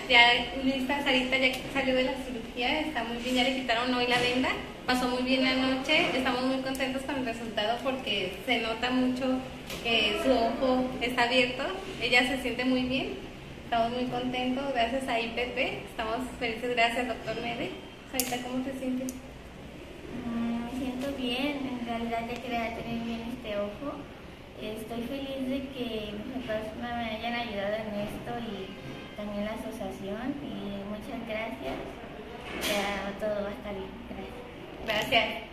Ya lista, Sarita ya salió de la cirugía, está muy bien, ya le quitaron hoy la venda, pasó muy bien la noche, estamos muy contentos con el resultado porque se nota mucho que su ojo está abierto, ella se siente muy bien, estamos muy contentos, gracias a IPP, estamos felices, gracias doctor Mede. Sarita, ¿cómo te sientes? Me siento bien, en realidad ya quería tener bien este ojo. Estoy feliz de que mis papás me hayan ayudado en esto y también la asociación y muchas gracias. Ya todo va a estar bien. Gracias. Gracias.